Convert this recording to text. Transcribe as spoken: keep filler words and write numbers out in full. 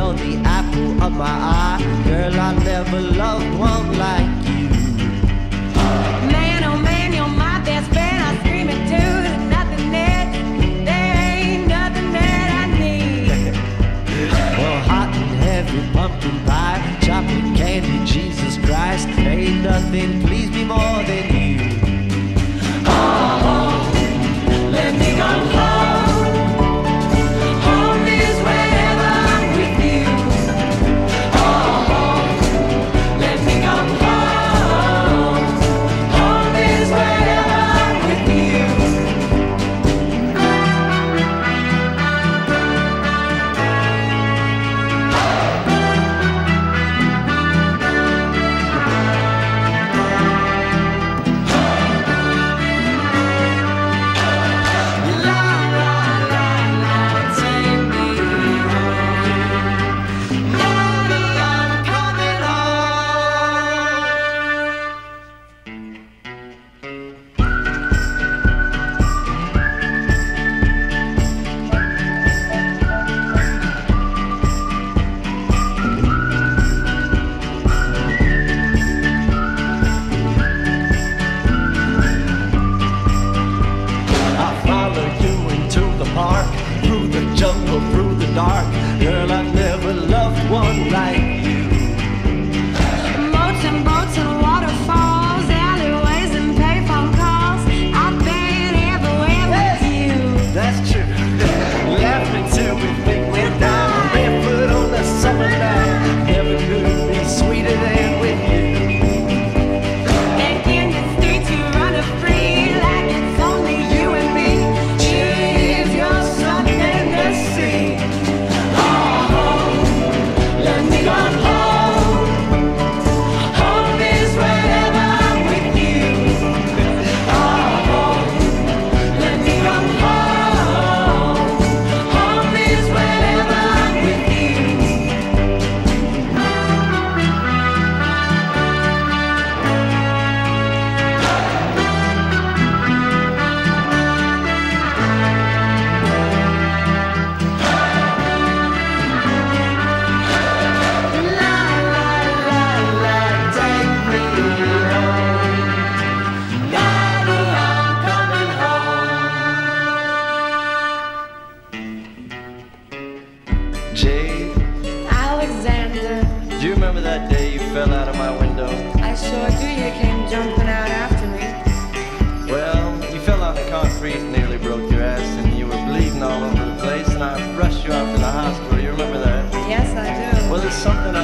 you're the apple of my eye. Girl, I never loved one like you. Man, oh man, you're my best friend. I scream it too. There's nothing that, there ain't nothing that I need. Well, hot and heavy pumpkin pie, chocolate candy, Jesus Christ, ain't nothing please me more than you. Oh, let me go home. Home is wherever I'm with you. Oh, let me go home. Home is wherever I'm with you. Through the jungle, through the dark, girl, I never loved one like you. Boats and boats and waterfalls, alleyways and payphone calls. I've been everywhere with you. That's true. Laughing till we think we're down, barefoot on the summer night. Never could be sweeter than with you. And in the streets you run a free like it's only you and me. If you're something to see. Oh, let me go home. Home is wherever I'm with you. Oh, let me go home. Home is wherever I'm with you. La la la la, take me home. Daddy, I'm coming home. Jay, Alexander, do you remember that day you fell out of my window? I sure do. You came jumping out after me. Well, you fell on the concrete and nearly broke your ass, and you were bleeding all over the place, and I rushed you off to the hospital. You remember that? Yes, I do. Well, there's something